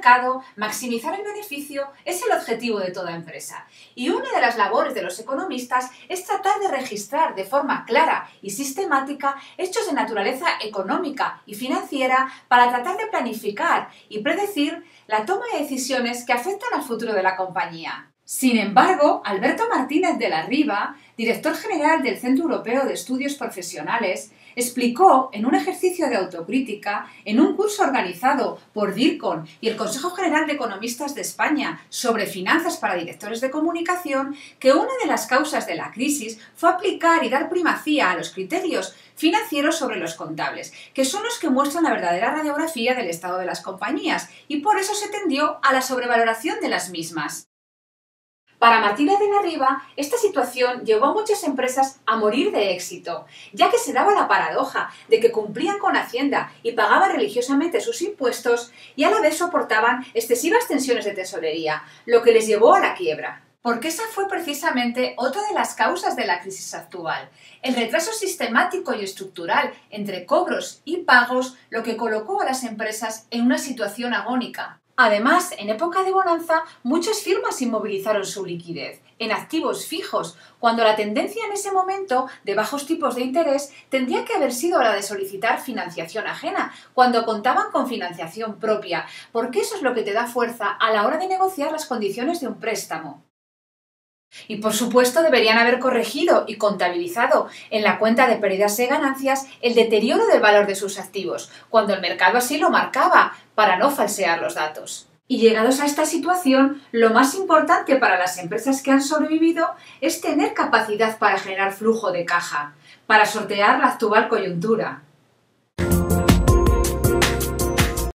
mercado, maximizar el beneficio es el objetivo de toda empresa. Y una de las labores de los economistas es tratar de registrar de forma clara y sistemática hechos de naturaleza económica y financiera para tratar de planificar y predecir la toma de decisiones que afectan al futuro de la compañía. Sin embargo, Alberto Martínez de la Riva, director general del Centro Europeo de Estudios Profesionales, explicó en un ejercicio de autocrítica, en un curso organizado por DIRCON y el Consejo General de Economistas de España sobre finanzas para directores de comunicación, que una de las causas de la crisis fue aplicar y dar primacía a los criterios financieros sobre los contables, que son los que muestran la verdadera radiografía del estado de las compañías, y por eso se tendió a la sobrevaloración de las mismas. Para Martínez de la Riva, esta situación llevó a muchas empresas a morir de éxito, ya que se daba la paradoja de que cumplían con Hacienda y pagaban religiosamente sus impuestos y a la vez soportaban excesivas tensiones de tesorería, lo que les llevó a la quiebra. Porque esa fue precisamente otra de las causas de la crisis actual, el retraso sistemático y estructural entre cobros y pagos, lo que colocó a las empresas en una situación agónica. Además, en época de bonanza, muchas firmas inmovilizaron su liquidez en activos fijos, cuando la tendencia en ese momento de bajos tipos de interés tendría que haber sido la de solicitar financiación ajena, cuando contaban con financiación propia, porque eso es lo que te da fuerza a la hora de negociar las condiciones de un préstamo. Y por supuesto deberían haber corregido y contabilizado en la cuenta de pérdidas y ganancias el deterioro del valor de sus activos, cuando el mercado así lo marcaba, para no falsear los datos. Y llegados a esta situación, lo más importante para las empresas que han sobrevivido es tener capacidad para generar flujo de caja, para sortear la actual coyuntura.